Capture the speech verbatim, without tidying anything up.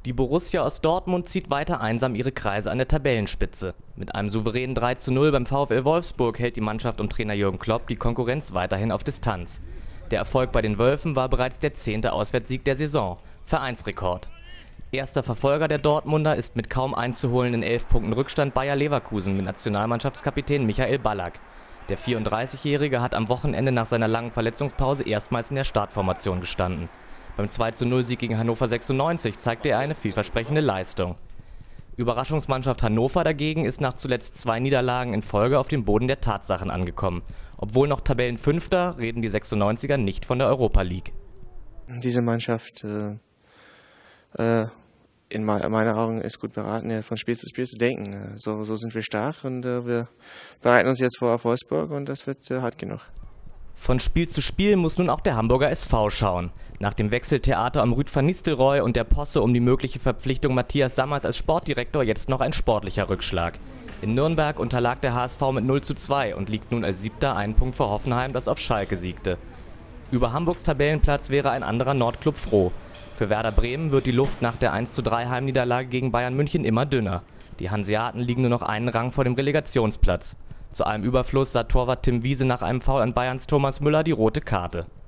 Die Borussia aus Dortmund zieht weiter einsam ihre Kreise an der Tabellenspitze. Mit einem souveränen drei zu null beim VfL Wolfsburg hält die Mannschaft um Trainer Jürgen Klopp die Konkurrenz weiterhin auf Distanz. Der Erfolg bei den Wölfen war bereits der zehnte Auswärtssieg der Saison, Vereinsrekord. Erster Verfolger der Dortmunder ist mit kaum einzuholenden elf Punkten Rückstand Bayer Leverkusen mit Nationalmannschaftskapitän Michael Ballack. Der vierunddreißigjährige hat am Wochenende nach seiner langen Verletzungspause erstmals in der Startformation gestanden. Beim zwei zu null Sieg gegen Hannover sechsundneunzig zeigte er eine vielversprechende Leistung. Überraschungsmannschaft Hannover dagegen ist nach zuletzt zwei Niederlagen in Folge auf dem Boden der Tatsachen angekommen. Obwohl noch Tabellenfünfter, reden die sechsundneunziger nicht von der Europa League. Diese Mannschaft äh, äh, in meinen Augen ist gut beraten, von Spiel zu Spiel zu denken. So, so sind wir stark und äh, wir bereiten uns jetzt vor auf Wolfsburg und das wird äh, hart genug. Von Spiel zu Spiel muss nun auch der Hamburger S V schauen. Nach dem Wechseltheater um Ruud van Nistelrooy und der Posse um die mögliche Verpflichtung Matthias Sammers als Sportdirektor jetzt noch ein sportlicher Rückschlag. In Nürnberg unterlag der H S V mit null zu zwei und liegt nun als Siebter einen Punkt vor Hoffenheim, das auf Schalke siegte. Über Hamburgs Tabellenplatz wäre ein anderer Nordklub froh. Für Werder Bremen wird die Luft nach der eins zu drei Heimniederlage gegen Bayern München immer dünner. Die Hanseaten liegen nur noch einen Rang vor dem Relegationsplatz. Zu allem Überfluss sah Torwart Tim Wiese nach einem Foul an Bayerns Thomas Müller die rote Karte.